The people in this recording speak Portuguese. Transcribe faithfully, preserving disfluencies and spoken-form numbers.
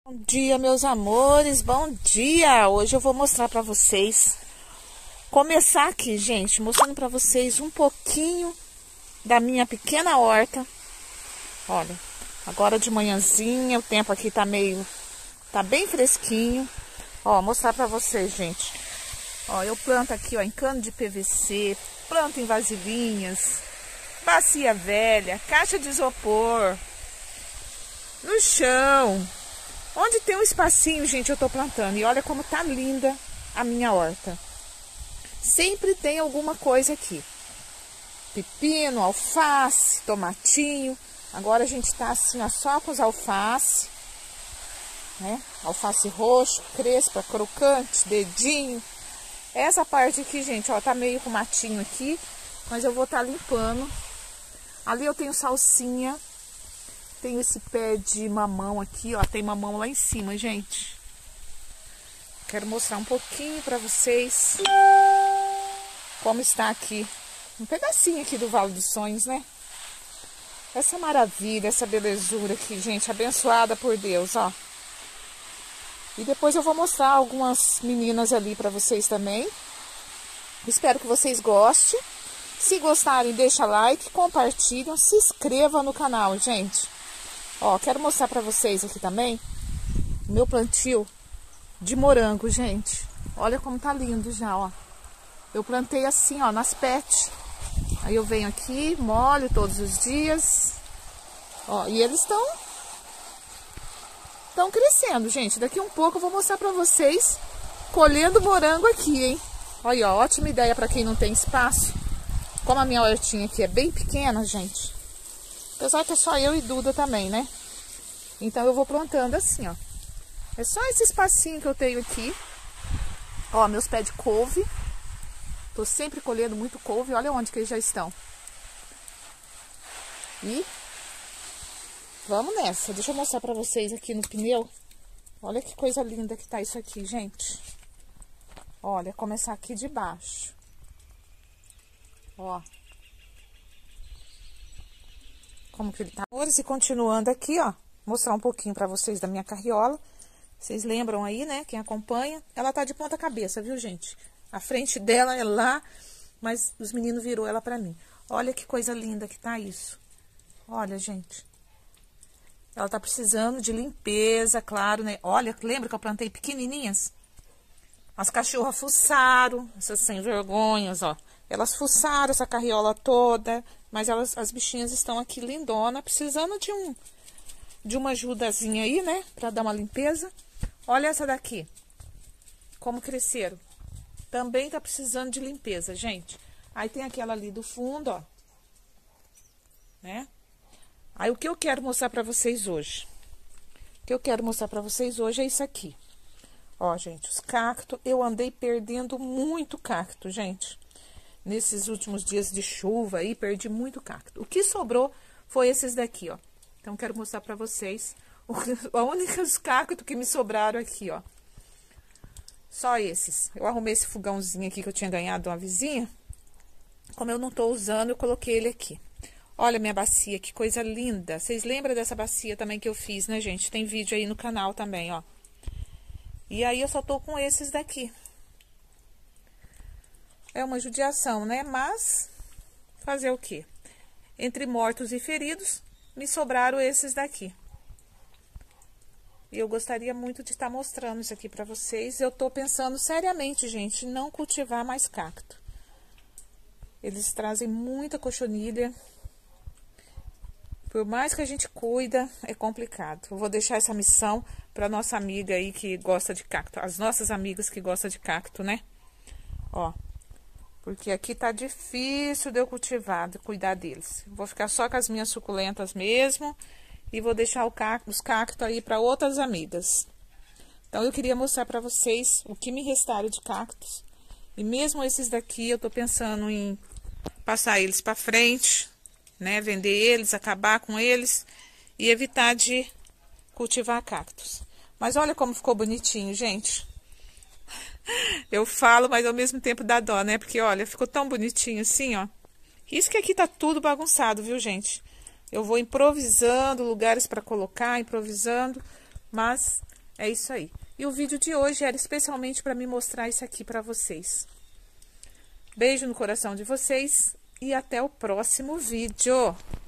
Bom dia, meus amores, bom dia! Hoje eu vou mostrar pra vocês, começar aqui, gente, mostrando pra vocês um pouquinho da minha pequena horta. Olha, agora de manhãzinha, o tempo aqui tá meio, tá bem fresquinho. Ó, mostrar pra vocês, gente. Ó, eu planto aqui, ó, em cano de P V C, planto em vasilhinhas, bacia velha, caixa de isopor, no chão. Onde tem um espacinho, gente, eu tô plantando. E olha como tá linda a minha horta. Sempre tem alguma coisa aqui. Pepino, alface, tomatinho. Agora a gente tá assim, ó, só com os alface, né? Alface roxo, crespa, crocante, dedinho. Essa parte aqui, gente, ó, tá meio com matinho aqui, mas eu vou tá limpando. Ali eu tenho salsinha. Tenho esse pé de mamão aqui, ó. Tem mamão lá em cima, gente. Quero mostrar um pouquinho pra vocês como está aqui. Um pedacinho aqui do Vale dos Sonhos, né? Essa maravilha, essa belezura aqui, gente. Abençoada por Deus, ó. E depois eu vou mostrar algumas meninas ali pra vocês também. Espero que vocês gostem. Se gostarem, deixa like, compartilham, se inscreva no canal, gente. Ó, quero mostrar pra vocês aqui também o meu plantio de morango, gente. Olha como tá lindo já, ó. Eu plantei assim, ó, nas pets. Aí eu venho aqui, molho todos os dias. Ó, e eles estão estão crescendo, gente. Daqui um pouco eu vou mostrar pra vocês colhendo morango aqui, hein. Olha, ó, ótima ideia pra quem não tem espaço. Como a minha hortinha aqui é bem pequena, gente. Apesar que é só eu e Duda também, né? Então eu vou plantando assim, ó. É só esse espacinho que eu tenho aqui. Ó, meus pés de couve. Tô sempre colhendo muito couve. Olha onde que eles já estão. E vamos nessa. Deixa eu mostrar pra vocês aqui no pneu. Olha que coisa linda que tá isso aqui, gente. Olha, começar aqui de baixo. Ó. Como que ele tá. E continuando aqui, ó, mostrar um pouquinho pra vocês da minha carriola. Vocês lembram aí, né, quem acompanha? Ela tá de ponta cabeça, viu, gente? A frente dela é lá, mas os meninos virou ela pra mim. Olha que coisa linda que tá isso. Olha, gente. Ela tá precisando de limpeza, claro, né? Olha, lembra que eu plantei pequenininhas? As cachorras fuçaram, essas sem vergonhas, ó. Elas fuçaram essa carriola toda, mas elas, as bichinhas estão aqui lindona, precisando de um de uma ajudazinha aí, né, pra dar uma limpeza. Olha essa daqui, como cresceram. Também tá precisando de limpeza, gente. Aí tem aquela ali do fundo, ó, né? Aí o que eu quero mostrar pra vocês hoje? O que eu quero mostrar pra vocês hoje é isso aqui. Ó, gente, os cactos, eu andei perdendo muito cacto, gente. Nesses últimos dias de chuva aí, perdi muito cacto. O que sobrou foi esses daqui, ó. Então, quero mostrar pra vocês a única cacto que me sobraram aqui, ó. Só esses. Eu arrumei esse fogãozinho aqui que eu tinha ganhado de uma vizinha. Como eu não tô usando, eu coloquei ele aqui. Olha minha bacia, que coisa linda. Vocês lembram dessa bacia também que eu fiz, né, gente? Tem vídeo aí no canal também, ó. E aí, eu só tô com esses daqui. É uma judiação, né? Mas, fazer o quê? Entre mortos e feridos, me sobraram esses daqui. E eu gostaria muito de estar mostrando isso aqui pra vocês. Eu tô pensando seriamente, gente, em não cultivar mais cacto. Eles trazem muita cochonilha. Por mais que a gente cuida, é complicado. Eu vou deixar essa missão pra nossa amiga aí que gosta de cacto. As nossas amigas que gostam de cacto, né? Ó. Porque aqui tá difícil de eu cultivar, de cuidar deles. Vou ficar só com as minhas suculentas mesmo. E vou deixar o cacto, os cactos aí para outras amigas. Então, eu queria mostrar para vocês o que me restaram de cactos. E mesmo esses daqui, eu tô pensando em passar eles para frente, né? Vender eles, acabar com eles. E evitar de cultivar cactos. Mas olha como ficou bonitinho, gente. Eu falo, mas ao mesmo tempo dá dó, né? Porque, olha, ficou tão bonitinho assim, ó. Isso que aqui tá tudo bagunçado, viu, gente? Eu vou improvisando lugares para colocar, improvisando. Mas É isso aí. E o vídeo de hoje era especialmente para me mostrar isso aqui para vocês. Beijo no coração de vocês e até o próximo vídeo.